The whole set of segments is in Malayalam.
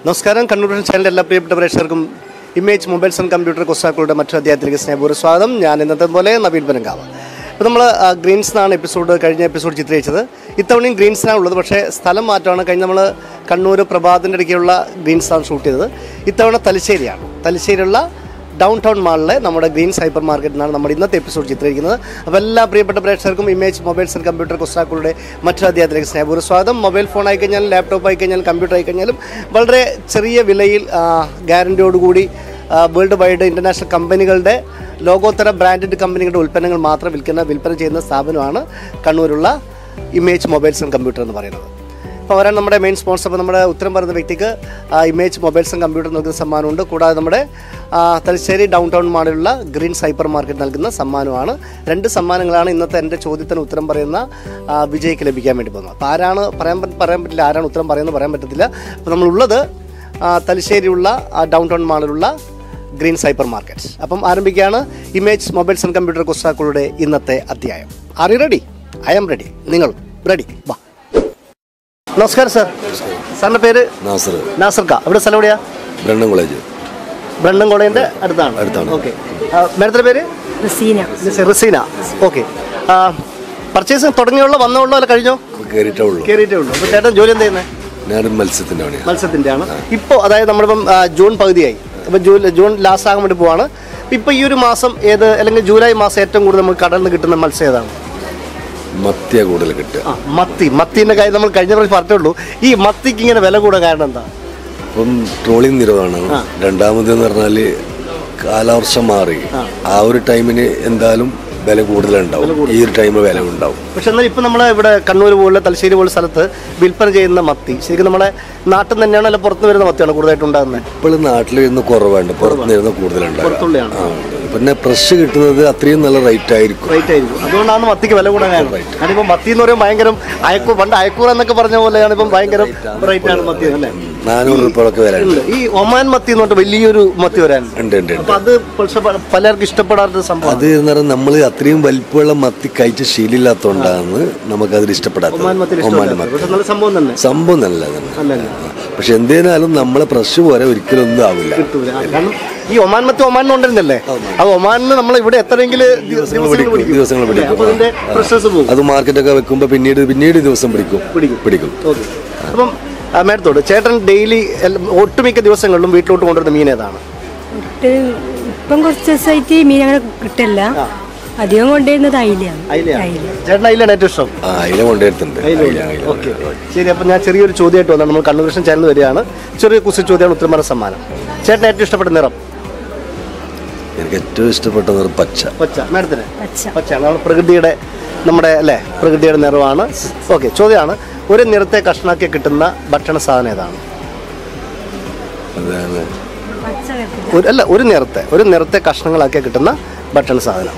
നമസ്കാരം. കണ്ണൂർ ചാനലിൻ്റെ എല്ലാ പ്രിയപ്പെട്ട പ്രേക്ഷകർക്കും ഇമേജ് മൊബൈൽസ് ആൻഡ് കമ്പ്യൂട്ടർ കൊസ്സാക്കളുടെ മറ്റൊരു അധ്യായത്തിലേക്ക് സ്നേഹപൂർവ്വം സ്വാഗതം. ഞാൻ ഇന്നത്തെ പോലെ നവീൻ പനങ്കാവ്. ഇപ്പോൾ നമ്മൾ ഗ്രീൻസിനാണ് കഴിഞ്ഞ എപ്പിസോഡ് ചിത്രീകരിച്ചത്. ഇത്തവണയും ഗ്രീൻസിനാണ് ഉള്ളത്, പക്ഷേ സ്ഥലം മാറ്റമാണ്. കഴിഞ്ഞ് നമ്മൾ കണ്ണൂർ പ്രഭാതിൻ്റെ ഇടയ്ക്കുള്ള ഗ്രീൻസാണ് ഷൂട്ട് ചെയ്തത്. ഇത്തവണ തലശ്ശേരിയാണ്. തലശ്ശേരിയുള്ള ഡൗൺ ടൗൺ മാളിലെ നമ്മുടെ ഗ്രീൻസ് ഹൈപ്പർ മാർക്കറ്റിനാണ് നമ്മൾ ഇന്നത്തെ എപ്പിസോഡ് ചിത്രീകരിക്കുന്നത്. അപ്പോൾ എല്ലാ പ്രിയപ്പെട്ട പ്രേക്ഷകർക്കും ഇമേജ് മൊബൈൽസ് ആൻഡ് കമ്പ്യൂട്ടർ കൊസ്സാക്കളുടെ മറ്റൊരു അധ്യായത്തിലേക്ക് സ്നേഹപൂർവ്വം സ്വാഗതം. മൊബൈൽ ഫോൺ ആയിക്കഴിഞ്ഞാലും ലാപ്ടോപ്പ് ആയിക്കഴിഞ്ഞാലും കമ്പ്യൂട്ടർ ആയിക്കഴിഞ്ഞാലും വളരെ ചെറിയ വിലയിൽ ഗ്യാരൻറ്റിയോടുകൂടി വേൾഡ് വൈഡ് ഇൻ്റർനാഷണൽ കമ്പനികളുടെ ലോകോത്തര ബ്രാൻഡഡ് കമ്പനികളുടെ ഉൽപ്പന്നങ്ങൾ മാത്രം വിൽപ്പന ചെയ്യുന്ന സ്ഥാപനമാണ് കണ്ണൂരുള്ള ഇമേജ് മൊബൈൽസ് ആൻഡ് കമ്പ്യൂട്ടർ എന്ന് പറയുന്നത്. അപ്പോൾ അവരാണ് നമ്മുടെ മെയിൻ സ്പോൺസർ. അപ്പോൾ നമ്മുടെ ഉത്തരം പറയുന്ന വ്യക്തിക്ക് ഇമേജ് മൊബൈൽസ് ആൻഡ് കമ്പ്യൂട്ടർ നൽകുന്ന സമ്മാനമുണ്ട്. കൂടാതെ നമ്മുടെ തലശ്ശേരി ഡൗൺ ടൗൺ മാളിലുള്ള ഗ്രീൻസ് ഹൈപ്പർ മാർക്കറ്റ് നൽകുന്ന സമ്മാനമാണ്. 2 സമ്മാനങ്ങളാണ് ഇന്നത്തെ എൻ്റെ ചോദ്യത്തിന് ഉത്തരം പറയുന്ന വിജയിക്ക് ലഭിക്കാൻ വേണ്ടി പോകുന്നത്. അപ്പോൾ ആരാണ് പറയാൻ പറ്റില്ല, ആരാണ് ഉത്തരം പറയുന്നത് പറയാൻ പറ്റത്തില്ല. അപ്പോൾ നമ്മളുള്ളത് തലശ്ശേരിയുള്ള ഡൗൺ ടൗൺ മാളിലുള്ള ഗ്രീൻസ് ഹൈപ്പർ മാർക്കറ്റ്. അപ്പം ആരംഭിക്കുകയാണ് ഇമേജ് മൊബൈൽസ് ആൻഡ് കമ്പ്യൂട്ടർ കൊസ്സാക്കളുടെ ഇന്നത്തെ അധ്യായം. Are you ready? I am ready. നിങ്ങൾ റെഡി? വാ. നമസ്കാരം സാർ. സാറിൻ്റെ പേര്? നാസർ കാ. ഇവിടെ സ്ഥലം എവിടെയാ? ബ്രണ്ടൻ കോളേജിൻ്റെ അടുത്താണ്. ഓക്കെ. മേഡത്തിൻ്റെ പേര്? റസീന. ഓക്കെ. പർച്ചേസിങ് തുടങ്ങിയുള്ള വന്നോളൂ അല്ല കഴിഞ്ഞോ? കയറിയിട്ടേ ഉള്ളൂ. അപ്പോൾ ചേട്ടൻ ജോലി എന്താ ചെയ്യുന്നത്? മത്സ്യത്തിൻ്റെ ആണ്. ഇപ്പോൾ അതായത് നമ്മളിപ്പം ജൂൺ പകുതിയായി. അപ്പോൾ ജൂൺ ലാസ്റ്റ് ആകാൻ വേണ്ടി പോവാണ്. ഇപ്പോൾ ഈ ഒരു മാസം അല്ലെങ്കിൽ ജൂലൈ മാസം ഏറ്റവും കൂടുതൽ നമുക്ക് കടലിൽ നിന്ന് കിട്ടുന്ന മത്സ്യം ഏതാണ്? മത്തിയാണ് കൂടുതൽ കിട്ടുക. മത്തീൻ്റെ കാര്യം നമ്മൾ കഴിഞ്ഞ പ്രാവശ്യം പറഞ്ഞുള്ളൂ. ഈ മത്തിക്ക് ഇങ്ങനെ വില കൂടാൻ കാരണം എന്താ? ഇപ്പം ട്രോളിങ് നിരോധനമാണ്. രണ്ടാമതെന്ന് പറഞ്ഞാൽ കാലവർഷം മാറി ആ ഒരു ടൈമിന് എന്തായാലും വില കൂടുതലുണ്ടാവും. ഈ ഒരു ടൈമിൽ വില ഉണ്ടാവും. പക്ഷെ എന്നാൽ ഇപ്പം നമ്മളെ ഇവിടെ കണ്ണൂർ പോലുള്ള തലശ്ശേരി പോലുള്ള സ്ഥലത്ത് വിൽപ്പന ചെയ്യുന്ന മത്തി ശരിക്കും നമ്മളെ നാട്ടിൽ തന്നെയാണ് അല്ല പുറത്തുനിന്ന് വരുന്ന മത്തിയാണ് കൂടുതലായിട്ട് ഉണ്ടാകുന്നത്? ഇപ്പോൾ നാട്ടിൽ വരുന്ന കുറവുണ്ട്, പുറത്തുനിന്ന് വരുന്ന കൂടുതലുണ്ടാവും. പിന്നെ ഫ്രഷ് കിട്ടുന്നത് അത്രയും നല്ല റേറ്റ് ആയിരിക്കും. അതുകൊണ്ടാണ് മത്തിക്ക് വില കൂടാൻ കാരണം. കാരണം മത്തി എന്ന് പറയുമ്പോൾ ഭയങ്കര പണ്ട് അയക്കൂറ എന്നൊക്കെ പറഞ്ഞ പോലെയാണ് ഇപ്പം ഭയങ്കര റേറ്റ് ആണ് മത്തി അല്ലേ? 400 രൂപയൊക്കെ വില. ഈ ഒമാൻ മത്തി എന്ന് പറഞ്ഞിട്ട് വലിയൊരു മത്തി വരാനുണ്ട്. അപ്പൊ അത് പലർക്കും ഇഷ്ടപ്പെടാത്ത സംഭവം. അത് എന്ന് പറഞ്ഞാൽ നമ്മൾ അത്രയും വലിപ്പമുള്ള മത്തി കഴിച്ച് ശീലമില്ലാത്തതുകൊണ്ടാണ് നമുക്കതിൽ ഇഷ്ടപ്പെടാത്തത്. സംഭവം നല്ലതാണ്. പക്ഷെ എന്തായാലും നമ്മളെ ഫ്രഷ് പോലെ ഒരിക്കലും ഒന്നും ആവില്ല. ഈ ഒമാൻ മത്തി ഒമാനിൽ കൊണ്ടിരുന്നല്ലേ? അത് ഒമാനിന് നമ്മൾ ഇവിടെ എത്രയെങ്കിലും ദിവസങ്ങൾ പിടിക്കും. അത് മാർക്കറ്റൊക്കെ വെക്കുമ്പോൾ പിന്നീട് ദിവസം പിടിക്കും. അപ്പം മേഡത്തോട് ചേട്ടൻ ഡെയിലി ഒട്ടുമിക്ക ദിവസങ്ങളിലും വീട്ടിലോട്ട് കൊണ്ടുവരുന്ന മീൻ ഏതാണ്? ഇപ്പം കുറച്ച് ദിവസമായിട്ട് മീൻ അങ്ങനെ കിട്ടില്ല. അധികം കൊണ്ടുവരുന്നത് അയിലയാണ്. ചേട്ടൻ അയിലാണ് ഏറ്റവും ഇഷ്ടം? അയില കൊണ്ടുവരുന്നുണ്ട്. ശരി. അപ്പം ഞാൻ ചെറിയൊരു ചോദ്യമായിട്ട് വന്നാൽ നമ്മൾ കണ്ണൂർ വിഷൻ ചാനൽ വരികയാണ്. ചെറിയ കുറിച്ച് ചോദ്യമാണ് ഉത്തരം പറയുന്ന സമ്മാനം. ചേട്ടൻ ഏറ്റവും ഇഷ്ടപ്പെട്ട നിറം? എനിക്ക് ഏറ്റവും ഇഷ്ടപ്പെട്ട നിറം പച്ച. മേഡത്തിന് പച്ചയാണ്. പ്രകൃതിയുടെ നിറമാണ്. ഓക്കെ. ചോദ്യമാണ്, ഒരു നിറത്തെ കഷ്ണാക്കി കിട്ടുന്ന ഭക്ഷണ സാധനം ഏതാണ്? ഒരു നിറത്തെ കഷ്ണങ്ങളാക്കി കിട്ടുന്ന ഭക്ഷണ സാധനം.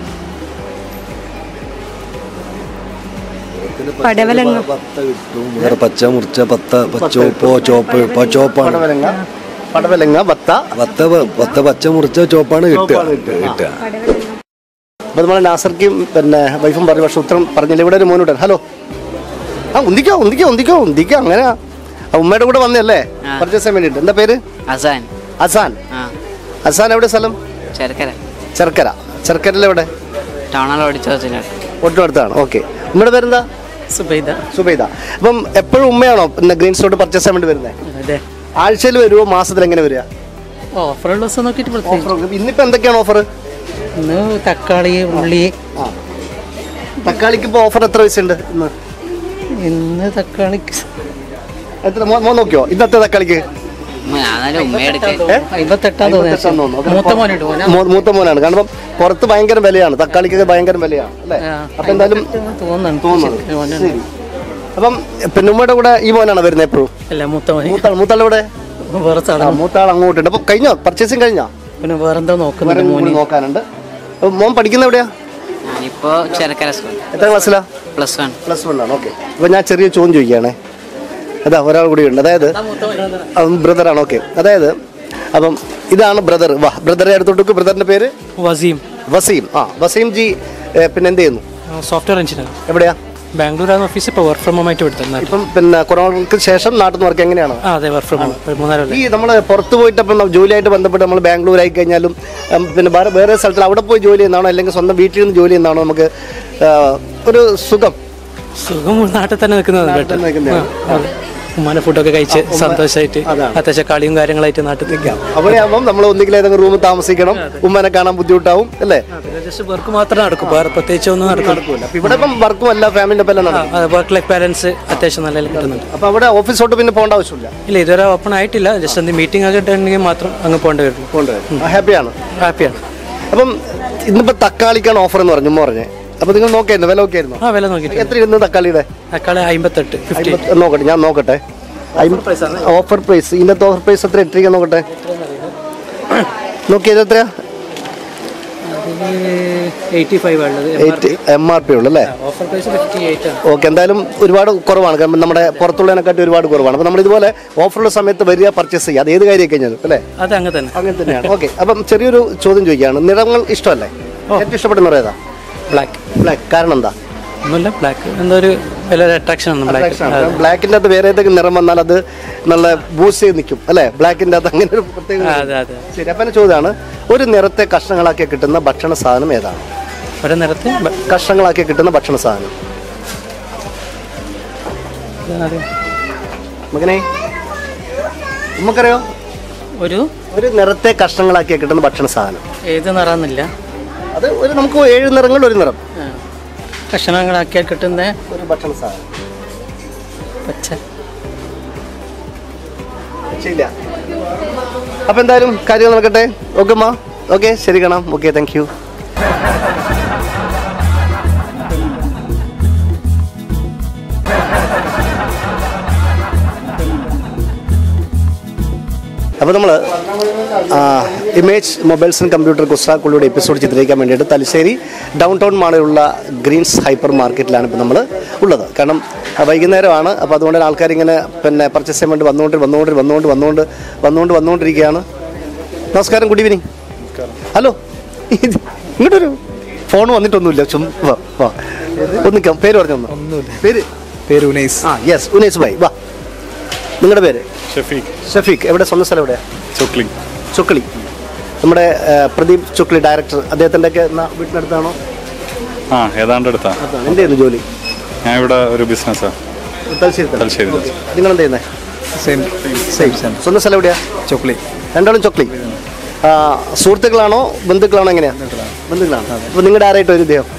പടവലങ്ങ, വത്ത, പച്ച മുറിച്ച ചോപ്പാണ് കിട്ടുക. അപ്പൊ നമ്മളെ നാസർക്കും പിന്നെ വൈഫും പറഞ്ഞു, പക്ഷെ ഉത്തരം പറഞ്ഞില്ല. ഇവിടെ ഒരു മോനൂട്ടൻ. ഹലോ. ഉന്തിക്കോ അങ്ങനെ ഉമ്മയുടെ കൂടെ വന്നല്ലേ പർച്ചേസ് ചെയ്യാൻ വേണ്ടിട്ട്? എന്താ പേര്? അസാൻ. എവിടെ സ്ഥലം? ചെർക്കരയിൽ എവിടെ? ഒട്ടും ഓക്കെ. ഉമ്മയുടെ പേരെന്താ? സുബൈദ. അപ്പം എപ്പോഴും ഉമ്മയാണോ പിന്നെ ഗ്രീൻ സ്റ്റോർ പർച്ചേസ് ചെയ്യാൻ വേണ്ടി വരുന്നത്? ആഴ്ചയിൽ വരുമോ? മാസത്തിൽ എങ്ങനെ വരിക? ഇന്നിപ്പോ എന്തൊക്കെയാണ് ഓഫർ? തക്കാളി, ഉള്ളി. തക്കാളിക്ക് ഇപ്പൊ ഓഫർ എത്ര പൈസ ഉണ്ട് ഇന്ന്? തക്കാളിക്ക് എത്ര നോക്കിയോ? ഇന്നത്തെ തക്കാളിക്ക് മൂത്ത മോനാണ്. കാരണം പുറത്ത് ഭയങ്കര വിലയാണ്, തക്കാളിക്കൊക്കെ ഭയങ്കര വിലയാണ് അല്ലേ? അപ്പൊ എന്തായാലും തോന്നുന്നു. അപ്പം പിന്നെ ഉമ്മയുടെ കൂടെ ഈ മോനാണ് വരുന്നത് എപ്പോഴും? മൂത്താളുടെ കൂടെ? മൂത്താൾ അങ്ങോട്ടുണ്ട്. അപ്പൊ കഴിഞ്ഞോ പർച്ചേസിങ്? കഴിഞ്ഞോ? പിന്നെ വേറെന്താ നോക്കാനുണ്ട്. മോൻ പഠിക്കുന്ന എവിടെയാ? എത്ര ക്ലാസ്സിലാ? +1 ആണ്. ഓക്കെ. അപ്പൊ ഞാൻ ചെറിയ ചോദ്യം ചോദിക്കുകയാണേ. അതാ ഒരാൾ കൂടി ഉണ്ട്, അതായത് ബ്രദറാണ്. ഓക്കെ. അതായത് അപ്പം ഇതാണ് ബ്രദർ. ബ്രദറെ അടുത്തോട്ട്. ബ്രദറിന്റെ പേര്? വസീം. വസീം ജി പിന്നെ എന്ത് ചെയ്യുന്നു? Software engineer. എവിടെയാ? ബാംഗ്ലൂരാണ് ഓഫീസ്. ഇപ്പോൾ വർക്ക് ഫ്രം ഹോം ആയിട്ട് എടുത്തത്. ഇപ്പം പിന്നെ കൊറോണയ്ക്ക് ശേഷം നാട്ടിൽ നിന്ന് വർക്ക് എങ്ങനെയാണ്? അതെ, വർക്ക് ഫ്രം ഹോം 3 ഈ നമ്മൾ പുറത്ത് പോയിട്ട് അപ്പം ജോലിയായിട്ട് ബന്ധപ്പെട്ട് നമ്മൾ ബാംഗ്ലൂർ ആയി കഴിഞ്ഞാലും പിന്നെ വേറെ സ്ഥലത്തിൽ അവിടെ പോയി ജോലി ചെയ്യുന്നതാണോ അല്ലെങ്കിൽ സ്വന്തം വീട്ടിൽ നിന്ന് ജോലി ചെയ്യുന്നതാണോ നമുക്ക് ഒരു സുഖം നാട്ടിൽ തന്നെ നിൽക്കുന്നത്? ഉമ്മാനെ ഫുഡൊക്കെ കഴിച്ച് സന്തോഷമായിട്ട് അത്യാവശ്യം കളിയും കാര്യങ്ങളായിട്ട് നാട്ടിൽ നിൽക്കാം. അവിടെയാകുമ്പോൾ നമ്മൾ ഒന്നുകിൽ ഏതെങ്കിലും റൂമിൽ താമസിക്കണം, ഉമ്മനെ കാണാൻ ബുദ്ധിമുട്ടാവും അല്ലേ? ജസ്റ്റ് വർക്ക് മാത്രമേ നടക്കും, വേറെ പ്രത്യേകിച്ച് ഒന്നും നടക്കില്ല. ഇവിടെ ഇപ്പം വർക്കും അല്ല, ഫാമിലിൻ്റെ ഒപ്പം എല്ലാം വർക്ക് ലൈഫ് ബാലൻസ് അത്യാവശ്യം നല്ല കിട്ടുന്നുണ്ട്. അപ്പോൾ അവിടെ ഓഫീസോട്ട് പിന്നെ പോകേണ്ട ആവശ്യമില്ല? ഇല്ല, ഇതുവരെ ഓപ്പൺ ആയിട്ടില്ല. ജസ്റ്റ് എന്ത് മീറ്റിംഗ് ഒക്കെ ഉണ്ടെങ്കിൽ മാത്രം അങ്ങ് പോകേണ്ടി വരും. ഹാപ്പിയാണ്. അപ്പം ഇന്നിപ്പോൾ തക്കാളിക്കാണ് ഓഫർ എന്ന് പറഞ്ഞു പറഞ്ഞേ. അപ്പോൾ നിങ്ങൾ നോക്കിയായിരുന്നു, വില നോക്കിയായിരുന്നു? വില നോക്കിയിട്ട് എത്ര ഇരുന്ന് തക്കാളിയുടെ? തക്കാളി 58 നോക്കട്ടെ, ഞാൻ നോക്കട്ടെ. ഓഫർ പ്രൈസ്, ഇന്നത്തെ ഓഫർ പ്രൈസ് എത്ര ഇട്ടിരിക്കാൻ നോക്കട്ടെ. നോക്കിയത് എത്രയാ? 85 MRP ഉള്ളു അല്ലേ? ഓഫർ പ്രൈസ് 58 ആണ്. ഓക്കെ, എന്തായാലും ഒരുപാട് കുറവാണ്. കാരണം നമ്മുടെ പുറത്തുള്ളതിനെക്കാട്ടി ഒരുപാട് കുറവാണ്. അപ്പോൾ നമ്മൾ ഇതുപോലെ ഓഫറുള്ള സമയത്ത് വരിക, പർച്ചേസ് ചെയ്യുക. അത് ഏത് കാര്യമൊക്കെ കഴിഞ്ഞാലും അല്ലേ? അത് അങ്ങനെ തന്നെയാണ്. ഓക്കെ, അപ്പം ചെറിയൊരു ചോദ്യം ചോദിക്കുകയാണ്. നിറങ്ങൾ ഇഷ്ടമല്ലേ? ഏറ്റവും ഇഷ്ടപ്പെട്ട നിറം ഏതാ? ബ്ലാക്ക്. കാരണം എന്താ? ഒന്നുമില്ല, ബ്ലാക്ക് എന്തോ ഒരു വലിയൊരു അട്രാക്ഷൻ ആണ്. ബ്ലാക്കിൻ്റെ അകത്ത് വേറെ ഏതെങ്കിലും നിറം വന്നാൽ അത് നല്ല ബൂസ്റ്റ് ചെയ്ത് നിൽക്കും അല്ലേ? ബ്ലാക്കിൻ്റെ അകത്ത് അങ്ങനെ ഒരു പ്രത്യേക. ശരി, അപ്പം എൻ്റെ ചോദ്യമാണ്, ഒരു നിറത്തെ കഷ്ണങ്ങളാക്കി കിട്ടുന്ന ഭക്ഷണ സാധനം ഏതാണ്? ഒരു നിറത്തെ കഷ്ണങ്ങളാക്കി കിട്ടുന്ന ഭക്ഷണ സാധനം മകനെ നമുക്കറിയോ? ഒരു നിറത്തെ കഷ്ണങ്ങളാക്കി കിട്ടുന്ന ഭക്ഷണ സാധനം ഏത് നിറന്നില്ല, അത് നമുക്ക് 7 നിറങ്ങൾ, ഒരു നിറം കഷ്ണങ്ങളാക്കിയാൽ കിട്ടുന്ന ഒരു ഭക്ഷണ സാധനം. പച്ചയില്ല. അപ്പൊ എന്തായാലും കാര്യങ്ങൾ നടക്കട്ടെ. ഓക്കെ അമ്മ, ഓക്കെ, ശരി, കാണാം. Okay, thank you. അപ്പോൾ നമ്മൾ ഇമേജ് മൊബൈൽസ് ആൻഡ് കമ്പ്യൂട്ടർ കുസ്സാക്കുള്ളിയുടെ എപ്പിസോഡ് ചിത്രീകരിക്കാൻ വേണ്ടിയിട്ട് തലശ്ശേരി ഡൗൺ ടൗൺ മാളിലുള്ള ഗ്രീൻസ് ഹൈപ്പർ മാർക്കറ്റിലാണ് ഇപ്പോൾ നമ്മൾ ഉള്ളത്. കാരണം വൈകുന്നേരമാണ്. അപ്പോൾ അതുകൊണ്ട് ആൾക്കാരിങ്ങനെ പിന്നെ പർച്ചേസ് ചെയ്യാൻ വേണ്ടി വന്നുകൊണ്ടിരിക്കുകയാണ്. നമസ്കാരം, ഗുഡ് ഈവനിങ്. ഹലോ, ഇങ്ങോട്ടൊരു ഫോൺ വന്നിട്ടൊന്നുമില്ല. ഒന്നിക്കാം, പേര് പറഞ്ഞു. പേര് ഉനൈസ്. യെസ്, ഉനൈസ് ഭായ്. വാ, നിങ്ങളുടെ പേര്? ഷഫീഖ്. എവിടെ, സ്വന്തം സ്ഥലം എവിടെയാണ്? ചൊക്കളി. നമ്മുടെ പ്രദീപ് ചൊക്കളി ഡയറക്ടർ, അദ്ദേഹത്തിൻ്റെ ഒക്കെ വീട്ടിനടുത്താണോ? ഏതാണ്ട് അടുത്താണ്. എന്തായിരുന്നു ജോലി? ഞാൻ ഇവിടെ ഒരു ബിസിനസ്സാണ്. തലശ്ശേരി. നിങ്ങൾ എന്താ ചെയ്യുന്നത്? സെയിം. സ്വന്തം സ്ഥലം എവിടെയാ? ചൊക്കളി. രണ്ടാളും ചൊക്കളി. സുഹൃത്തുക്കളാണോ ബന്ധുക്കളാണോ? എങ്ങനെയാണ്? ബന്ധുക്കളാണ്. അപ്പോൾ നിങ്ങളുടെ ആരായിട്ട് ഒരു ഇദ്ദേഹം?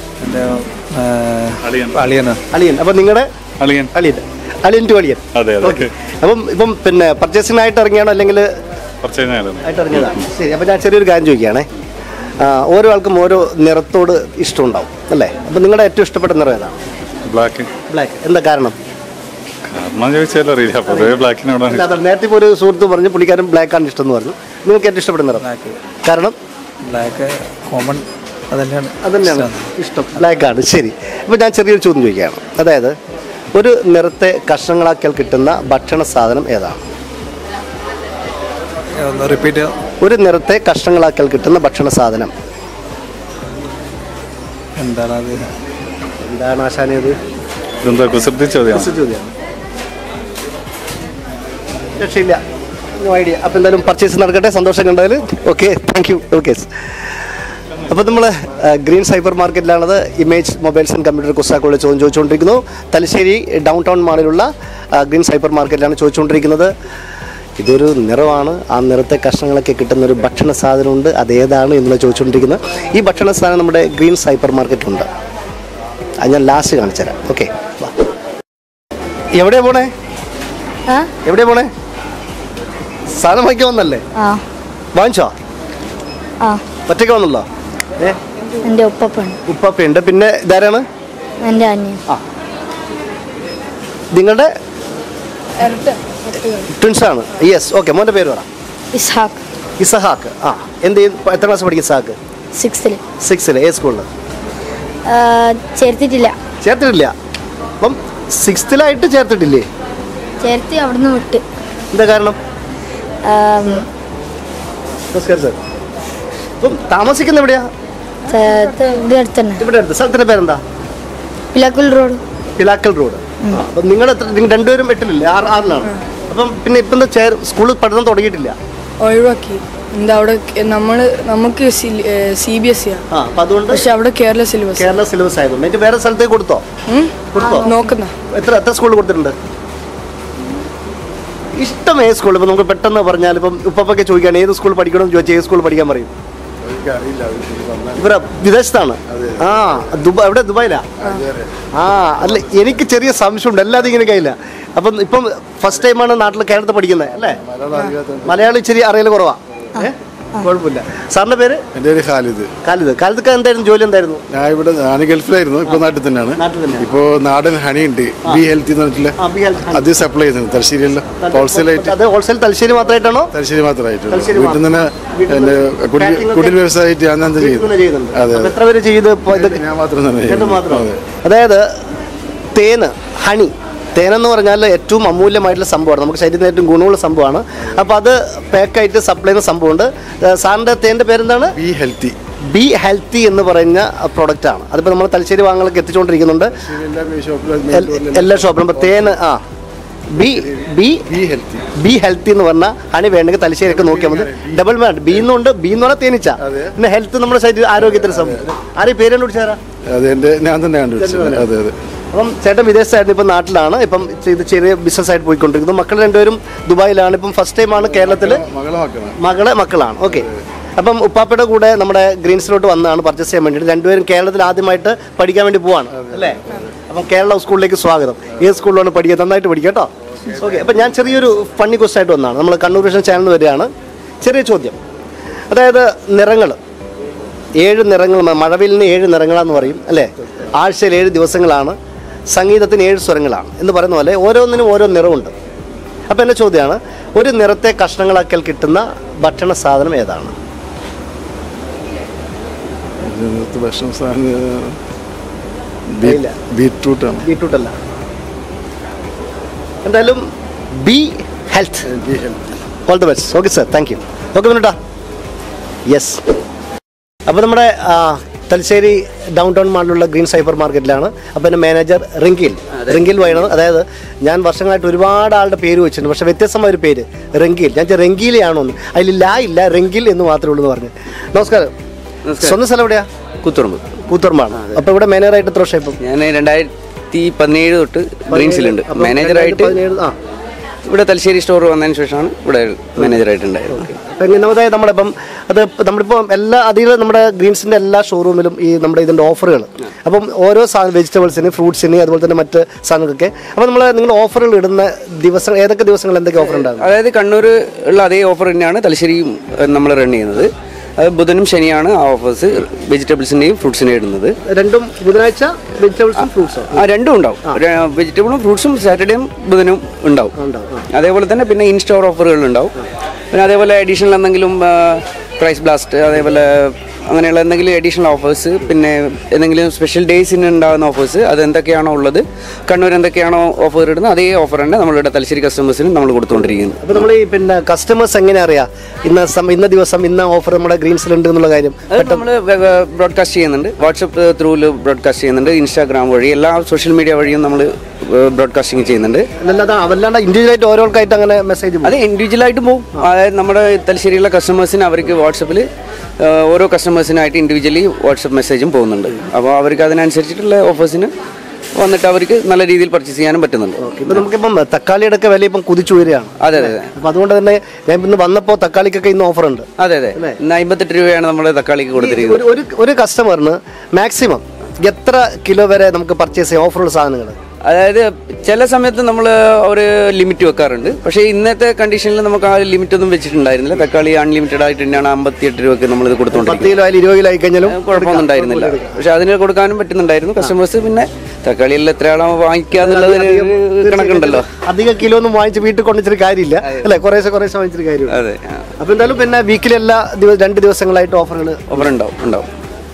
അളിയൻ. അപ്പം നിങ്ങളുടെ അളിയൻ ടു അളിയൻ. അപ്പം ഇപ്പം പിന്നെ പർച്ചേസിനായിട്ട് ഇറങ്ങിയാണോ അല്ലെങ്കിൽ ആയിട്ട് ഇറങ്ങിയതാണ്? ശരി, അപ്പം ഞാൻ ചെറിയൊരു കാര്യം ചോദിക്കുകയാണേ. ഓരോ ആൾക്കും ഓരോ നിറത്തോട് ഇഷ്ടമുണ്ടാവും അല്ലേ? അപ്പം നിങ്ങളുടെ ഏറ്റവും ഇഷ്ടപ്പെട്ട നിറം ഏതാണ്? ബ്ലാക്ക്. എന്താ കാരണം? നേരത്തെ ഇപ്പോൾ ഒരു സുഹൃത്ത് പറഞ്ഞു പുള്ളിക്കാരൻ ബ്ലാക്കാണ് ഇഷ്ടം എന്ന് പറഞ്ഞു. നിങ്ങൾക്ക് ഏറ്റവും ഇഷ്ടപ്പെട്ട നിറം? കാരണം ബ്ലാക്ക് കോമൺ, അതന്നെയാണ് ഇഷ്ടം, ബ്ലാക്കാണ്. ശരി, അപ്പോൾ ഞാൻ ചെറിയൊരു ചോദ്യം ചോദിക്കുകയാണ്. അതായത് ഒരു നിറത്തെ കഷ്ണങ്ങളാക്കിയാൽ കിട്ടുന്ന ഭക്ഷണ സാധനം ഏതാണ്? ഒരു നിറത്തെ കഷ്ണങ്ങളാക്കിയാൽ കിട്ടുന്ന ഭക്ഷണ സാധനം എന്താണ് ആശാനത്? രക്ഷയില്ല, നോ ഐഡിയ. അപ്പോൾ എന്തായാലും പർച്ചേസ് നടക്കട്ടെ, സന്തോഷം കണ്ടതിൽ. Okay, thank you. ഓക്കെ, അപ്പോൾ നമ്മൾ ഗ്രീൻസ് ഹൈപ്പർ മാർക്കറ്റിലാണത്. ഇമേജ് മൊബൈൽസ് ആൻഡ് കമ്പ്യൂട്ടർ കുസ്സാക്കുള്ള ചോദ്യം ചോദിച്ചുകൊണ്ടിരിക്കുന്നു. തലശ്ശേരി ഡൗൺ ടൗൺ മാളിലുള്ള ഗ്രീൻസ് ഹൈപ്പർ മാർക്കറ്റിലാണ് ചോദിച്ചുകൊണ്ടിരിക്കുന്നത്. ഇതൊരു നിറമാണ്. ആ നിറത്തെ കഷ്ണങ്ങളൊക്കെ കിട്ടുന്നൊരു ഭക്ഷണ സാധനമുണ്ട്. അതേതാണ് എന്നുള്ള ചോദിച്ചുകൊണ്ടിരിക്കുന്നത്. ഈ ഭക്ഷണ സാധനം നമ്മുടെ ഗ്രീൻസ് ഹൈപ്പർ മാർക്കറ്റിലുണ്ട്. അത് ഞാൻ ലാസ്റ്റ് കാണിച്ചുതരാം. ഓക്കെ, എവിടെയാ പോണേ? സാധനം വാങ്ങിക്കാൻ വന്നല്ലേ? വാങ്ങിച്ചോ? ഒറ്റയ്ക്ക് വന്നല്ലോ? എൻ്റെ ഉപ്പപ്പുണ്ട്. പിന്നെ ഇതാരാണ്? എൻ്റെ അനിയൻ. നിങ്ങളുടെ ട്വിൻസ് ആണ്? യെസ്. ഓക്കെ, മോൻ്റെ പേര് പറ. ഇസഹാക്ക്. എന്ത് ചെയ്യും? എത്ര ക്ലാസ് പഠിക്കും ഇസഹാക്ക്? 6th. ഏത് സ്കൂളിൽ? ചേർത്തിട്ടില്ല. അപ്പം 6th ചേർത്തിട്ടില്ലേ? ചേർത്തി അവിടുന്ന് വിട്ട്. എന്താ കാരണം? നമസ്കാരം സാർ. ഇപ്പം താമസിക്കുന്ന എവിടെയാ? ഇവിടെ അടുത്ത് തന്നെ. ഇവിടെ അടുത്ത്. സ്ഥലത്തിൻ്റെ പേരെന്താ? പിലാക്കുൽ റോഡ്. പിലാക്കൽ റോഡ്. അപ്പം നിങ്ങൾ രണ്ടുപേരും 8-ലില്ലേ? 6-ലാണ്. അപ്പം പിന്നെ ഇപ്പം എന്താ സ്കൂളിൽ പഠനം തുടങ്ങിയിട്ടില്ല? ഒഴിവാക്കി. എന്താ അവിടെ നമുക്ക് CBSE അതുകൊണ്ട് പക്ഷെ അവിടെ കേരള സിലബസ് ആയതുകൊണ്ട് എനിക്ക് വേറെ സ്ഥലത്തേക്ക് കൊടുത്തോ? നോക്കുന്ന എത്ര സ്കൂളിൽ കൊടുത്തിട്ടുണ്ട്? ഇഷ്ടം ഏത് സ്കൂളിൽ? ഇപ്പം നമുക്ക് പെട്ടെന്ന് പറഞ്ഞാൽ ഇപ്പം ഉപ്പൊക്കെ ചോദിക്കുകയാണ് ഏത് സ്കൂൾ പഠിക്കണമെന്ന് ചോദിച്ചാൽ ഏത് സ്കൂൾ പഠിക്കാൻ പറയും? ഇവിടെ വിദേശത്താണ്. എവിടെ? ദുബായിലാ? അല്ല, എനിക്ക് ചെറിയ സംശയമുണ്ട്, അല്ലാതെ ഇങ്ങനെ കയ്യില്ല. അപ്പം ഇപ്പം ഫസ്റ്റ് ടൈമാണ് നാട്ടിൽ കേരളത്തിൽ പഠിക്കുന്നത് അല്ലേ? മലയാളം ഇച്ചിരി അറിയൽ കുറവാ. കുഴപ്പമില്ല. സാറിന്റെ പേര്? എൻ്റെ പേര് ഖാലിദ്. ഖാലിദ് എന്തായിരുന്നു ജോലി? എന്തായിരുന്നു? ഞാൻ ഗൾഫിലായിരുന്നു, ഇപ്പൊ നാട്ടിൽ തന്നെയാണ്. ഇപ്പോ നാടൻ ഹണി ഉണ്ട്, ബി ഹെൽത്തി എന്ന് പറഞ്ഞിട്ടില്ല, അത് സപ്ലൈ ചെയ്യുന്നത് തലശ്ശേരിയല്ല, ഹോൾസെയിലായിട്ട്. ഹോൾസെയിൽ തലശ്ശേരി മാത്രമായിട്ടാണോ? തലശ്ശേരി മാത്രമായിട്ട് വീട്ടിൽ നിന്ന് തന്നെ കുടിൽ വ്യവസായമായിട്ട് ഞാൻ എന്താ ചെയ്യുന്നത്. അതെ, എത്ര പേര് ചെയ്ത്? ഞാൻ മാത്രം തന്നെ. അതായത് തേന്, ഹണി, തേനെന്ന് പറഞ്ഞാൽ ഏറ്റവും അമൂല്യമായിട്ടുള്ള സംഭവമാണ്, നമുക്ക് ശരീരത്തിന് ഏറ്റവും ഗുണമുള്ള സംഭവമാണ്. അപ്പോൾ അത് പാക്കായിട്ട് സപ്ലൈ ചെയ്യുന്ന സംഭവമുണ്ട്. സാറിൻ്റെ തേൻ്റെ പേരെന്താണ്? ബി ഹെൽത്തി എന്ന് പറയുന്ന പ്രൊഡക്റ്റാണ്. അതിപ്പോൾ നമ്മൾ തലശ്ശേരി വാങ്ങലൊക്കെ എത്തിച്ചുകൊണ്ടിരിക്കുന്നുണ്ട് എല്ലാ ഷോപ്പിലും. അപ്പോൾ തേന് ബി ഹെൽത്തി എന്ന് പറഞ്ഞാൽ ഹണി വേണമെങ്കിൽ തലശ്ശേരിയൊക്കെ നോക്കിയാൽ മതി. ഡബിൾ മാഡ് ബി എന്നുണ്ട്, ബി എന്ന് പറഞ്ഞാൽ തേനീച്ച, പിന്നെ ഹെൽത്ത് നമ്മുടെ ശരീരം ആരോഗ്യത്തിന് സംഭവം. ആരെയും പേര് കണ്ടുപിടിച്ചാരാ? ഞാൻ തന്നെ കണ്ടുപിടിച്ചത്. അതെ അതെ. അപ്പം ചേട്ടൻ വിദേശത്തായിരുന്നു, ഇപ്പം നാട്ടിലാണ്. ഇപ്പം ഇത് ചെറിയ ബിസിനസ്സായിട്ട് പോയിക്കൊണ്ടിരിക്കുന്നു. മക്കൾ രണ്ടുപേരും ദുബായിലാണ്. ഇപ്പം ഫസ്റ്റ് ടൈമാണ് കേരളത്തിൽ. മക്കളാണ്. ഓക്കെ. അപ്പം ഉപ്പാപ്പയുടെ കൂടെ നമ്മുടെ ഗ്രീൻസിലോട്ട് വന്നതാണ് പർച്ചേസ് ചെയ്യാൻ വേണ്ടിയിട്ട്. രണ്ടുപേരും കേരളത്തിൽ ആദ്യമായിട്ട് പഠിക്കാൻ വേണ്ടി പോവാണ് അല്ലേ? അപ്പം കേരള സ്കൂളിലേക്ക് സ്വാഗതം. ഏത് സ്കൂളിലാണ് പഠിക്കുക? നന്നായിട്ട് പഠിക്കുക കേട്ടോ. ഓക്കെ. അപ്പം ഞാൻ ചെറിയൊരു ഫണ്ണി ക്വസ്റ്റ് ആയിട്ട് വന്നതാണ്. നമ്മൾ കണ്ണൂർ വിഷൻ ചാനൽ വരികയാണ്. ചെറിയ ചോദ്യം. അതായത് നിറങ്ങൾ, 7 നിറങ്ങൾ, മഴവില്ലിന് 7 നിറങ്ങളാന്ന് പറയും അല്ലേ? ആഴ്ചയിൽ 7 ദിവസങ്ങളാണ്, സംഗീതത്തിന് 7 സ്വരങ്ങളാണ് എന്ന് പറയുന്ന പോലെ ഓരോന്നിനും ഓരോ നിറമുണ്ട്. അപ്പോൾ എൻ്റെ ചോദ്യമാണ്, ഒരു നിറത്തെ കഷ്ണങ്ങളാക്കിയാൽ കിട്ടുന്ന ഭക്ഷണ സാധനം ഏതാണ്? ബീട്രൂട്ട് അല്ല. എന്തായാലും bee health. All the best. Okay sir, thank you. Okay മിനിട്ടാ. യെസ്. അപ്പോൾ നമ്മുടെ തലശ്ശേരി ഡൗൺ ടൗൺ മാളിലുള്ള ഗ്രീൻ സൈബർ മാർക്കറ്റിലാണ്. അപ്പോൾ എൻ്റെ മാനേജർ റിങ്കിൽ വഴിയാണ്. അതായത് ഞാൻ വർഷങ്ങളായിട്ട് ഒരുപാട് ആളുടെ പേര് വെച്ചിട്ടുണ്ട്, പക്ഷേ വ്യത്യസ്തമായ ഒരു പേര് റെങ്കിൽ. ഞാൻ റെങ്കിലെയാണോ എന്ന്, അതിൽ ഇല്ല റെങ്കിൽ എന്ന് മാത്രമേ ഉള്ളൂ എന്ന് പറഞ്ഞു. നമസ്കാരം. സ്വന്തം സ്ഥലം എവിടെയാ? കൂത്തുറമ്പാണ്. അപ്പോൾ ഇവിടെ മാനേജറായിട്ട് എത്ര വർഷം? ഇപ്പം ഞാൻ 2017 തൊട്ട് ഗ്രീൻസിലുണ്ട് മാനേജറായിട്ട്. ഇവിടെ തലശ്ശേരി സ്റ്റോർ വന്നതിന് ശേഷമാണ് ഇവിടെ മാനേജറായിട്ടുണ്ടായിരുന്നത്. അപ്പം നമ്മളിപ്പം നമ്മളിപ്പോൾ അധികം നമ്മുടെ ഗ്രീൻസിൻ്റെ എല്ലാ ഷോറൂമിലും ഈ നമ്മുടെ ഇതിൻ്റെ ഓഫറുകൾ, അപ്പം ഓരോ സാധനം വെജിറ്റബിൾസിന്, ഫ്രൂട്ട്സിന്, അതുപോലെ തന്നെ മറ്റ് സാധനങ്ങളൊക്കെ. അപ്പോൾ നിങ്ങളുടെ ഓഫറുകൾ ഇടുന്ന ദിവസം ഏതൊക്കെ ദിവസങ്ങൾ എന്തൊക്കെ ഓഫർ ഉണ്ടാകും? അതായത് കണ്ണൂർ ഉള്ള അതേ ഓഫർ തന്നെയാണ് തലശ്ശേരിയും നമ്മൾ റൺ ചെയ്യുന്നത്. അത് ബുധനും ശനിയാണ് ആ ഓഫേഴ്സ് വെജിറ്റബിൾസിൻ്റെയും ഫ്രൂട്ട്സിൻ്റെയും ഇടുന്നത്. രണ്ടും ബുധനാഴ്ച വെജിറ്റബിൾസും ഫ്രൂട്ട്സും രണ്ടും ഉണ്ടാവും. വെജിറ്റബിളും ഫ്രൂട്ട്സും സാറ്റർഡേയും ബുധനും ഉണ്ടാവും. അതേപോലെ തന്നെ പിന്നെ ഇൻ സ്റ്റോർ ഓഫറുകൾ ഉണ്ടാവും. പിന്നെ അതേപോലെ അഡീഷണൽ എന്തെങ്കിലും പ്രൈസ് ബ്ലാസ്റ്റ്, അതേപോലെ അങ്ങനെയുള്ള എന്തെങ്കിലും അഡീഷണൽ ഓഫേഴ്സ്, പിന്നെ എന്തെങ്കിലും സ്പെഷ്യൽ ഡേയ്സിന് ഉണ്ടാകുന്ന ഓഫേഴ്സ്, അത് എന്തൊക്കെയാണോ ഉള്ളത്, കണ്ണൂർ എന്തൊക്കെയാണോ ഓഫർ ഇടുന്നത് അതേ ഓഫർ തന്നെ നമ്മളിവിടെ തലശ്ശേരി കസ്റ്റമേഴ്സിന് നമ്മൾ കൊടുത്തുകൊണ്ടിരിക്കുന്നത്. അപ്പോൾ നമ്മൾ ഈ പിന്നെ കസ്റ്റമേഴ്സ് എങ്ങനെ അറിയാം ഇന്ന ദിവസം ഇന്ന ഓഫർ നമ്മുടെ ഗ്രീൻസിലുണ്ട് എന്നുള്ള കാര്യം? നമ്മൾ ബ്രോഡ്കാസ്റ്റ് ചെയ്യുന്നുണ്ട്, വാട്സപ്പ് ത്രൂവിൽ ബ്രോഡ്കാസ്റ്റ് ചെയ്യുന്നുണ്ട്, ഇൻസ്റ്റാഗ്രാം വഴി, എല്ലാ സോഷ്യൽ മീഡിയ വഴിയും നമ്മൾ ബ്രോഡ്കാസ്റ്റിംഗ് ചെയ്യുന്നുണ്ട്. അതല്ലാണ്ട് ഇൻഡിവിജ്വലായിട്ട് ഓരോർക്കായിട്ട് അങ്ങനെ മെസ്സേജ്? അത് ഇൻഡിവിജ്വലായിട്ട് പോകും. അതായത് നമ്മുടെ തലശ്ശേരിയിലുള്ള കസ്റ്റമേഴ്സിന് അവർക്ക് വാട്സപ്പിൽ ഓരോ കസ്റ്റമേഴ്സിനായിട്ട് ഇൻഡിവിജ്വലി വാട്സപ്പ് മെസ്സേജും പോകുന്നുണ്ട്. അപ്പോൾ അവർക്ക് അതിനനുസരിച്ചിട്ടുള്ള ഓഫേഴ്സിന് വന്നിട്ട് അവർക്ക് നല്ല രീതിയിൽ പർച്ചേസ് ചെയ്യാനും പറ്റുന്നുണ്ട്. ഇപ്പം നമുക്കിപ്പം തക്കാളിയുടെ ഒക്കെ വില ഇപ്പം കുതിച്ചു വരികയാണ്. അതെ അതെ. അപ്പം അതുകൊണ്ട് തന്നെ ഞാൻ ഇന്ന് വന്നപ്പോൾ തക്കാളിക്കൊക്കെ ഇന്ന് ഓഫർ ഉണ്ട്. അതെ അതെ. ഇന്ന് 58 രൂപയാണ് നമ്മൾ തക്കാളിക്ക് കൊടുത്തിരിക്കുന്നത്. ഒരു കസ്റ്റമറിന് മാക്സിമം എത്ര കിലോ വരെ നമുക്ക് പർച്ചേസ് ചെയ്യാം ഓഫറുള്ള സാധനങ്ങൾ? അതായത് ചില സമയത്ത് നമ്മൾ ഒരു ലിമിറ്റ് വെക്കാറുണ്ട്. പക്ഷേ ഇന്നത്തെ കണ്ടീഷനിൽ നമുക്ക് ആ ലിമിറ്റ് ഒന്നും വെച്ചിട്ടുണ്ടായിരുന്നില്ല. തക്കാളി അൺലിമിറ്റഡ് ആയിട്ട് തന്നെയാണ് 58 രൂപയ്ക്ക് നമ്മളിത് കൊടുത്തുകൊണ്ടിരിക്കുന്നത്. 20 കിലോ ആയി കഴിഞ്ഞാലും കുഴപ്പമൊന്നും ഉണ്ടായിരുന്നില്ല. പക്ഷെ അതിന് കൊടുക്കാനും പറ്റുന്നുണ്ടായിരുന്നു കസ്റ്റമേഴ്സ്. പിന്നെ തക്കാളിയെല്ലാം എത്രയാണോ വാങ്ങിക്കാന്നുള്ളത് കണക്കുണ്ടല്ലോ. അധികം കിലോ ഒന്നും വാങ്ങിച്ച് വീട്ടിൽ കൊണ്ടുവച്ചിട്ട് കാര്യമില്ല അല്ലെ, കുറേശ്ശെ വാങ്ങിച്ചിട്ട് കാര്യം. അതെ. അപ്പൊ എന്തായാലും പിന്നെ വീക്കിൽ എല്ലാ 2 ദിവസങ്ങളായിട്ട് ഓഫർ ഉണ്ടാവും.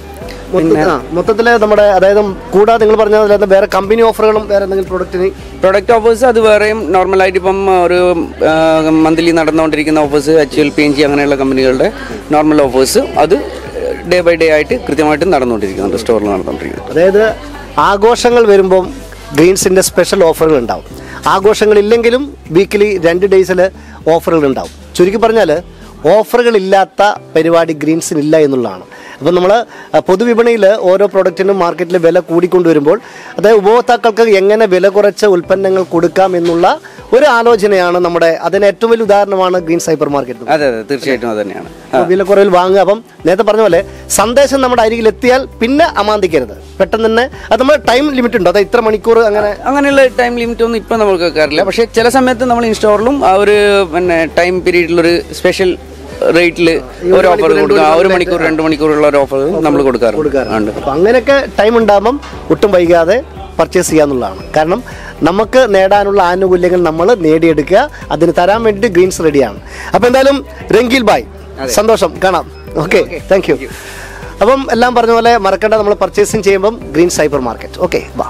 മൊത്തത്തില് നമ്മുടെ അതായത് കൂടാതെ നിങ്ങൾ പറഞ്ഞ വേറെ കമ്പനി ഓഫറുകളും വേറെ എന്തെങ്കിലും പ്രൊഡക്റ്റ് ഓഫേഴ്സ് അത് വേറെയും നോർമലായിട്ട് ഇപ്പം ഒരു മന്ത്ലി നടന്നുകൊണ്ടിരിക്കുന്ന ഓഫേഴ്സ് HLPNG അങ്ങനെയുള്ള കമ്പനികളുടെ നോർമൽ ഓഫേഴ്സ് അത് ഡേ ബൈ ഡേ ആയിട്ട് കൃത്യമായിട്ട് നടന്നുകൊണ്ടിരിക്കുന്നുണ്ട്, സ്റ്റോറിൽ നടന്നുകൊണ്ടിരിക്കുന്നത്. അതായത് ആഘോഷങ്ങൾ വരുമ്പം ഗ്രീൻസിൻ്റെ സ്പെഷ്യൽ ഓഫറുകൾ ഉണ്ടാവും. ആഘോഷങ്ങളില്ലെങ്കിലും വീക്കിലി 2 ഡേയ്സിൽ ഓഫറുകൾ ഉണ്ടാവും. ചുരുക്കി പറഞ്ഞാൽ ഓഫറുകളില്ലാത്ത പരിപാടി ഗ്രീൻസിനില്ല എന്നുള്ളതാണ്. അപ്പം നമ്മൾ പൊതുവിപണിയിൽ ഓരോ പ്രോഡക്റ്റിനും മാർക്കറ്റിൽ വില കൂടിക്കൊണ്ടുവരുമ്പോൾ അതായത് ഉപഭോക്താക്കൾക്ക് എങ്ങനെ വില കുറച്ച ഉൽപ്പന്നങ്ങൾ കൊടുക്കാം എന്നുള്ള ഒരു ആലോചനയാണ് നമ്മുടെ. അതിന് ഏറ്റവും വലിയ ഉദാഹരണമാണ് ഗ്രീൻ സൈപ്പർ മാർക്കറ്റ്. അതെ അതെ തീർച്ചയായിട്ടും അത് തന്നെയാണ്. വില കുറവിൽ വാങ്ങുക. അപ്പം നേരത്തെ പറഞ്ഞ പോലെ സന്ദേശം നമ്മുടെ അരികിൽ എത്തിയാൽ പിന്നെ അമാന്തിക്കരുത്, പെട്ടെന്ന് തന്നെ. അത് നമ്മൾ ടൈം ലിമിറ്റ് ഉണ്ടോ? അതായത് ഇത്ര മണിക്കൂർ അങ്ങനെയുള്ള ടൈം ലിമിറ്റ് ഒന്നും ഇപ്പം നമുക്ക് വെക്കാറില്ല. പക്ഷേ ചില സമയത്ത് നമ്മൾ ഇൻസ്റ്റോറിലും ആ ഒരു ടൈം പീരീഡിലൊരു സ്പെഷ്യൽ റേറ്റിൽ ഒരു ഓഫർ കൊടുക്കുക. 1 മണിക്കൂർ 2 മണിക്കൂറുള്ള ഒരു ഓഫർ നമ്മൾ കൊടുക്കാറുണ്ട്. അപ്പം അങ്ങനെയൊക്കെ ടൈം ഉണ്ടാകുമ്പം ഒട്ടും വൈകാതെ പർച്ചേസ് ചെയ്യാന്നുള്ളതാണ്. കാരണം നമുക്ക് നേടാനുള്ള ആനുകൂല്യങ്ങൾ നമ്മൾ നേടിയെടുക്കുക, അതിന് തരാൻ വേണ്ടിയിട്ട് ഗ്രീൻസ് റെഡിയാണ്. അപ്പോൾ എന്തായാലും രംഗീൽ ഭായ്, സന്തോഷം, കാണാം. Okay, thank you. അപ്പം എല്ലാം പറഞ്ഞ പോലെ മറക്കണ്ട, നമ്മൾ പർച്ചേസിങ് ചെയ്യുമ്പം ഗ്രീൻ സൈപ്പർ മാർക്കറ്റ്. ഓക്കെ, വാ.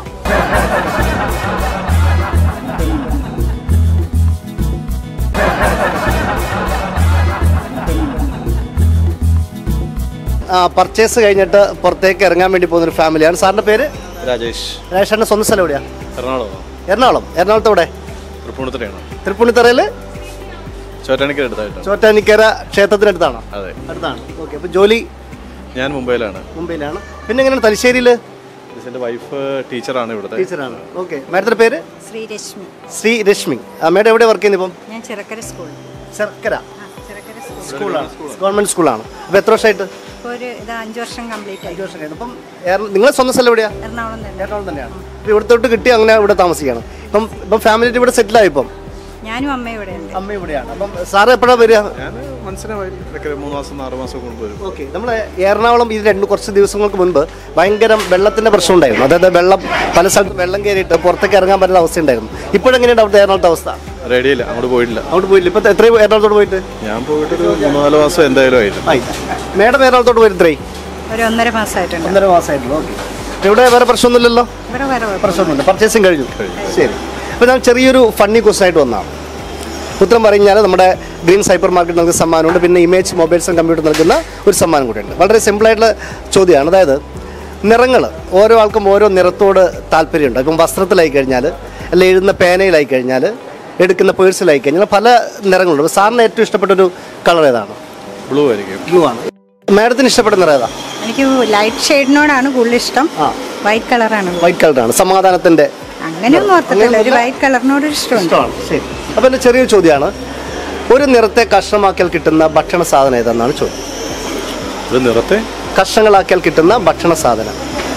പർച്ചേസ് കഴിഞ്ഞിട്ട് പുറത്തേക്ക് ഇറങ്ങാൻ വേണ്ടി പോകുന്നൊരു ഫാമിലിയാണ്. സാറിൻ്റെ പേര്? രാജേഷ്. രാജേഷിൻ്റെ സ്വന്തം സ്ഥലം എവിടെയാണ്? എറണാകുളം. എറണാകുളത്തോടെ? തൃപ്പൂണിത്തറയിൽ ചോറ്റാനിക്കര ക്ഷേത്രത്തിനടുത്താണോ? അതെ, അടുത്താണ്. ഓക്കെ. അപ്പോൾ ജോലി? ഞാൻ മുംബൈയിലാണ്. പിന്നെ എങ്ങനെയാണ് തലശ്ശേരിയിൽ? എൻ്റെ വൈഫ് ടീച്ചറാണ്, ഇവിടുത്തെ ടീച്ചറാണ്. ഓക്കെ. മാഡത്തിൻ്റെ പേര്? ശ്രീരശ്മി. മേഡം എവിടെ വർക്ക് ചെയ്യുന്നത് ഇപ്പം? ഞാൻ ചെറുക്കര സ്കൂൾ. ചെറുക്കര സ്കൂളാണ്, ഗവൺമെന്റ് സ്കൂളാണ്. അപ്പോൾ എത്ര വർഷമായിട്ട്? ഒരു 5 വർഷം കംപ്ലീറ്റ് ആയി. 5 വർഷം കഴിഞ്ഞു. അപ്പം നിങ്ങളെ സ്വന്തം സ്ഥലം എവിടെയാണ്? എറണാകുളം തന്നെയാണ്. അപ്പോൾ ഇവിടുത്തോട്ട് കിട്ടി അങ്ങനെ ഇവിടെ താമസിക്കണം. ഇപ്പം ഫാമിലി ഇവിടെ സെറ്റിലായി. ഇപ്പം ഞാനും അമ്മ ഇവിടെയാണ്. അമ്മ ഇവിടെയാണ്. അപ്പം സാറ് എപ്പോഴാണ് വരിക? ഞാൻ മനസ്സിലായി 3 മാസം 6 മാസം കൊണ്ട് വരും. ഓക്കെ. നമ്മൾ എറണാകുളം ഇത് കുറച്ച് ദിവസങ്ങൾക്ക് മുൻപ് ഭയങ്കര വെള്ളത്തിൻ്റെ പ്രശ്നം ഉണ്ടായിരുന്നു. അതായത് വെള്ളം പല സ്ഥലത്തും വെള്ളം കയറിയിട്ട് പുറത്തേക്ക് ഇറങ്ങാൻ പറ്റുന്ന അവസ്ഥ ഉണ്ടായിരുന്നു. ഇപ്പോഴെങ്ങനെയാണ് അവിടുത്തെ എറണാകുളത്തെ അവസ്ഥ? റെഡിയില്ല, അങ്ങോട്ട് പോയിട്ടില്ല. ഇപ്പം എത്രയും എറണാകുളത്തോട് പോയിട്ട്? ഞാൻ പോയിട്ട് 3-4 മാസം എന്തായാലും ആയിട്ട്. മേഡം എറണാകുളത്തോട് പോയിട്ട് എത്രയും? ഒരു 1.5 മാസമായിട്ടുണ്ട്. 1.5 മാസമായിട്ടുള്ളൂ. ഓക്കെ. ഇവിടെ വേറെ പ്രശ്നമൊന്നുമില്ലല്ലോ? പ്രശ്നമൊന്നുമില്ല. പർച്ചേസിങ് കഴിഞ്ഞു. ശരി. അപ്പോൾ ഞാൻ ചെറിയൊരു ഫണ്ണി ക്വസ്റ്റൻ ആയിട്ട് വന്നതാണ്. ഉത്തരം പറഞ്ഞാൽ നമ്മുടെ ഗ്രീൻ സൈപ്പർ മാർക്കറ്റ് നൽകുന്ന സമ്മാനമുണ്ട്. പിന്നെ ഇമേജ് മൊബൈൽസ് ആൻഡ് കമ്പ്യൂട്ടർ നൽകുന്ന ഒരു സമ്മാനം കൂടിയുണ്ട്. വളരെ സിമ്പിളായിട്ടുള്ള ചോദ്യമാണ്. അതായത് നിറങ്ങൾ, ഓരോ ആൾക്കും ഓരോ നിറത്തോട് താല്പര്യമുണ്ട്. ഇപ്പം വസ്ത്രത്തിലായി കഴിഞ്ഞാൽ, അല്ല എഴുതുന്ന പേനയിലായി കഴിഞ്ഞാൽ, എടുക്കുന്ന പേഴ്സിലായി കഴിഞ്ഞാൽ പല നിറങ്ങളുണ്ട്. അപ്പോൾ സാറിന് ഏറ്റവും ഇഷ്ടപ്പെട്ടൊരു കളർ ഏതാണ്? ബ്ലൂ ആയിരിക്കും. ബ്ലൂ ആണ്. മാഡത്തിന് ഇഷ്ടപ്പെട്ട നിറം ഏതാ? എനിക്ക് ലൈറ്റ് ഷെയ്ഡിനോടാണ് കൂടുതൽ ഇഷ്ടം. വൈറ്റ് കളറാണ്. വൈറ്റ് കളറാണ്. സമാധാനത്തിൻ്റെ അങ്ങനെയൊന്നും ഓർത്തിട്ടില്ല, ഒരു വൈറ്റ് കളറിനോട് ഇഷ്ടമാണ്. ശരി. അപ്പോൾ എൻ്റെ ചെറിയൊരു ചോദ്യമാണ്, ഒരു നിറത്തെ കഷ്ണമാക്കിയാൽ കിട്ടുന്ന ഭക്ഷണ സാധനം ഏതെന്നാണ് ചോദ്യം. ഒരു നിറത്തെ കഷ്ണങ്ങളാക്കിയാൽ കിട്ടുന്ന ഭക്ഷണ സാധനം.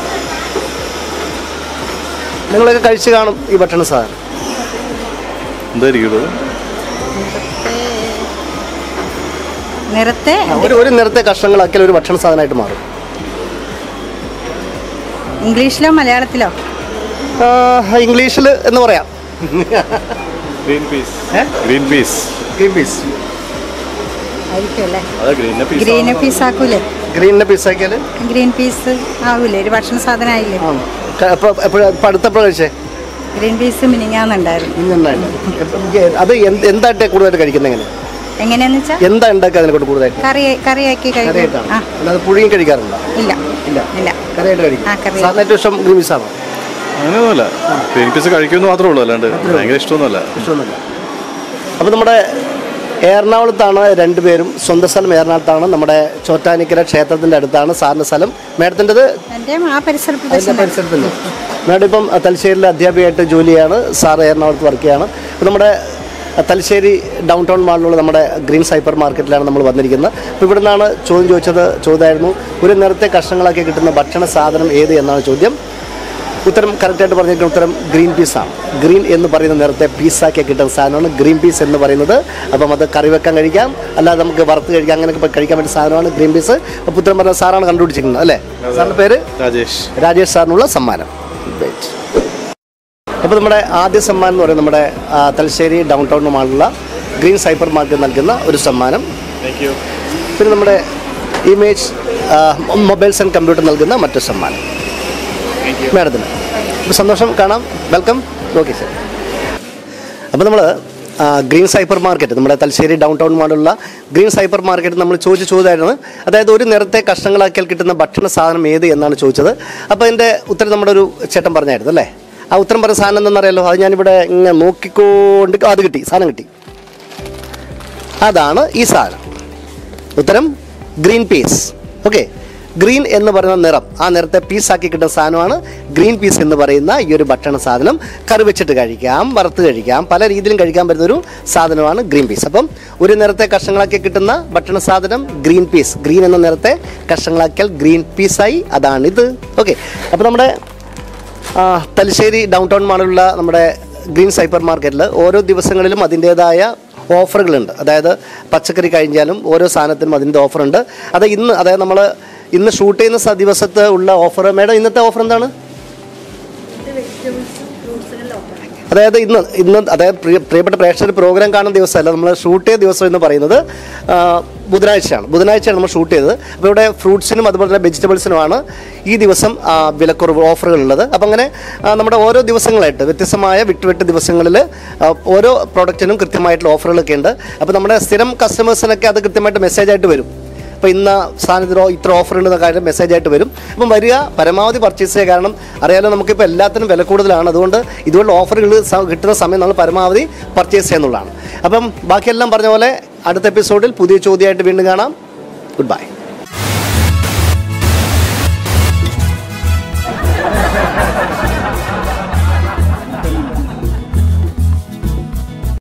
നിങ്ങളൊക്കെ കഴിച്ചു കാണും ഈ ഭക്ഷണ സാധനം. എന്തായിരിക്കും? ഒരു നിറത്തെ കഷ്ണങ്ങളാക്കിയാൽ ഒരു ഭക്ഷണ സാധനമായിട്ട് മാറും. ഇംഗ്ലീഷിലോ മലയാളത്തിലോ? ഇംഗ്ലീഷിൽ എന്ന് പറയാം. Green peas. ഗ്രീൻ പീസ് ആക്കൂലേ? ഗ്രീനിന്റെ പീസ് ആക്കിയാൽ ഗ്രീൻ പീസ് ആവൂലേ? ഒരു ഭക്ഷണ സാധനം ആയില്ലേ? അടുത്തപ്പോഴാണ് കഴിച്ചേ? ഗ്രീൻ പീസ് മിനിങ്ങാന്നുണ്ടായിരുന്നു. അത് എന്തായിട്ട് കൂടുതലായിട്ട് കഴിക്കുന്നത്? എങ്ങനെയാന്ന് വെച്ചാൽ എന്താ ഉണ്ടാക്കുക അതിനെ കൊണ്ട് കൂടുതലായിട്ട്? കറിയാക്കി കഴിക്കും. അല്ലാതെ പുഴുങ്ങി കഴിക്കാറുണ്ടോ? ഇല്ല. കറിയായിട്ട് കഴിക്കും. സാറിന് ഏറ്റവും ഇഷ്ടം ഗ്രീൻ പീസ് ആണോ? അങ്ങനെയൊന്നുമല്ല, ഗ്രീൻ പീസ് കഴിക്കുമെന്ന് മാത്രമേ ഉള്ളൂ, അല്ലാണ്ട് ഭയങ്കര ഇഷ്ടമൊന്നുമല്ല. അപ്പോൾ നമ്മുടെ എറണാകുളത്താണ് രണ്ടുപേരും. സ്വന്തം സ്ഥലം എറണാകുളത്താണ്. നമ്മുടെ ചോറ്റാനിക്കര ക്ഷേത്രത്തിൻ്റെ അടുത്താണ് സാറിൻ്റെ സ്ഥലം. മേഡത്തിൻ്റെത് പരിസരത്തില്ല. മേഡം ഇപ്പം തലശ്ശേരിയിലെ അധ്യാപികയായിട്ട് ജോലിയാണ്. സാറ് എറണാകുളത്ത് വർക്ക് ചെയ്യാണ്. അപ്പോൾ നമ്മുടെ തലശ്ശേരി ഡൗൺ ടൗൺ മാളിലുള്ള നമ്മുടെ ഗ്രീൻ സൈപ്പർ മാർക്കറ്റിലാണ് നമ്മൾ വന്നിരിക്കുന്നത്. അപ്പോൾ ഇവിടെ നിന്നാണ് ചോദ്യമായിരുന്നു, ഒരു നിറത്തെ കഷ്ണങ്ങളാക്കി കിട്ടുന്ന ഭക്ഷണ സാധനം ഏത് എന്നാണ് ചോദ്യം. ഉത്തരം കറക്റ്റായിട്ട് പറഞ്ഞിരിക്കുന്ന ഉത്തരം ഗ്രീൻ പീസാണ്. ഗ്രീൻ എന്ന് പറയുന്ന നിറത്തെ പീസാക്കി കിട്ടുന്ന സാധനമാണ് ഗ്രീൻ പീസ് എന്ന് പറയുന്നത്. അപ്പം അത് കറി വെക്കാൻ കഴിക്കാം, അല്ലാതെ നമുക്ക് വറുത്ത് കഴിക്കാം, അങ്ങനെയൊക്കെ കഴിക്കാൻ പറ്റിയ സാധനമാണ് ഗ്രീൻ പീസ്. അപ്പോൾ ഉത്തരം പറഞ്ഞ സാറാണ് കണ്ടുപിടിച്ചിരിക്കുന്നത് അല്ലേ? സാറിൻ്റെ പേര്? രാജേഷ് സാറിനുള്ള സമ്മാനം. അപ്പോൾ നമ്മുടെ ആദ്യ സമ്മാനം എന്ന് പറയുന്നത് നമ്മുടെ തലശ്ശേരി ഡൗൺ ടൗൺ മാളിലുള്ള ഗ്രീൻ സൈപ്പർ മാർക്കറ്റ് നൽകുന്ന ഒരു സമ്മാനം. പിന്നെ നമ്മുടെ ഇമേജ് മൊബൈൽസ് ആൻഡ് കമ്പ്യൂട്ടർ നൽകുന്ന മറ്റൊരു സമ്മാനം മേഡത്തിന്. അപ്പോൾ സന്തോഷം, കാണാം, വെൽക്കം. Okay sir. അപ്പോൾ നമ്മൾ ഗ്രീൻ സൈപ്പർ മാർക്കറ്റ്, നമ്മുടെ തലശ്ശേരി ഡൗൺ ടൗൺ മാളിലുള്ള ഗ്രീൻ സൈപ്പർ മാർക്കറ്റ് നമ്മൾ ചോദ്യമായിരുന്നു. അതായത് ഒരു നിറത്തെ കഷ്ണങ്ങളാക്കിയാൽ കിട്ടുന്ന ഭക്ഷണ സാധനം ഏത് എന്നാണ് ചോദിച്ചത്. അപ്പോൾ അതിൻ്റെ ഉത്തരം നമ്മുടെ ഒരു ചേട്ടൻ പറഞ്ഞായിരുന്നു അല്ലേ? ആ ഉത്തരം പറഞ്ഞ സാധനം എന്താണെന്നറിയാലോ? അത് ഞാനിവിടെ ഇങ്ങനെ നോക്കിക്കൊണ്ട് അത് കിട്ടി, സാധനം കിട്ടി. അതാണ് ഈ സാധനം. ഉത്തരം ഗ്രീൻ പീസ്. ഓക്കെ, ഗ്രീൻ എന്ന് പറയുന്ന നിറം, ആ നിറത്തെ പീസാക്കി കിട്ടുന്ന സാധനമാണ് ഗ്രീൻ പീസ് എന്ന് പറയുന്ന ഈ ഒരു ഭക്ഷണ സാധനം. കറി വെച്ചിട്ട് കഴിക്കാം, വറുത്ത് കഴിക്കാം, പല രീതിയിലും കഴിക്കാൻ പറ്റുന്നൊരു സാധനമാണ് ഗ്രീൻ പീസ്. അപ്പം ഒരു നിറത്തെ കഷ്ണങ്ങളാക്കി കിട്ടുന്ന ഭക്ഷണ സാധനം ഗ്രീൻ പീസ്. ഗ്രീൻ എന്ന നിറത്തെ കഷ്ണങ്ങളാക്കിയാൽ ഗ്രീൻ പീസായി, അതാണിത്. ഓക്കെ, അപ്പോൾ നമ്മുടെ തലശ്ശേരി ഡൗൺ ടൗൺ മാളിലുള്ള നമ്മുടെ ഗ്രീൻ സൈപ്പർ മാർക്കറ്റിൽ ഓരോ ദിവസങ്ങളിലും അതിൻ്റേതായ ഓഫറുകളുണ്ട്. അതായത് പച്ചക്കറി കഴിഞ്ഞാലും ഓരോ സാധനത്തിനും അതിൻ്റെ ഓഫറുണ്ട്. അത് ഇന്ന്, അതായത് നമ്മൾ ഇന്ന് ഷൂട്ട് ചെയ്യുന്ന ദിവസത്ത് ഉള്ള ഓഫർ. മേഡം, ഇന്നത്തെ ഓഫർ എന്താണ്? അതായത് ഇന്ന് അതായത് പ്രിയപ്പെട്ട പ്രേക്ഷകർ പ്രോഗ്രാം കാണുന്ന ദിവസമല്ല, നമ്മൾ ഷൂട്ട് ചെയ്ത ദിവസം എന്ന് പറയുന്നത് ബുധനാഴ്ചയാണ് നമ്മൾ ഷൂട്ട് ചെയ്തത്. അപ്പോൾ ഇവിടെ ഫ്രൂട്ട്സിനും അതുപോലെ തന്നെ വെജിറ്റബിൾസിനുമാണ് ഈ ദിവസം വിലക്കുറവ് ഓഫറുകളുള്ളത്. അപ്പം അങ്ങനെ നമ്മുടെ ഓരോ ദിവസങ്ങളായിട്ട് വ്യത്യസ്തമായ വിട്ട് ദിവസങ്ങളിൽ ഓരോ പ്രോഡക്റ്റിനും കൃത്യമായിട്ടുള്ള ഓഫറുകളൊക്കെ ഉണ്ട്. അപ്പോൾ നമ്മുടെ സ്ഥിരം കസ്റ്റമേഴ്സിനൊക്കെ അത് കൃത്യമായിട്ട് മെസ്സേജായിട്ട് വരും. അപ്പോൾ ഇന്ന സാധനത്തിനോ ഇത്ര ഓഫർ ഉണ്ടെന്ന കാര്യം മെസ്സേജായിട്ട് വരും. അപ്പം വരിക, പരമാവധി പർച്ചേസ് ചെയ്യുക. കാരണം അറിയാലോ, നമുക്കിപ്പോൾ എല്ലാത്തിനും വില കൂടുതലാണ്. അതുകൊണ്ട് ഇതുപോലുള്ള ഓഫറുകൾ കിട്ടുന്ന സമയം നമ്മൾ പരമാവധി പർച്ചേസ് ചെയ്യുന്നുള്ളതാണ്. അപ്പം ബാക്കിയെല്ലാം പറഞ്ഞ പോലെ അടുത്ത എപ്പിസോഡിൽ പുതിയ ചോദ്യമായിട്ട് വീണ്ടും കാണാം. Good by.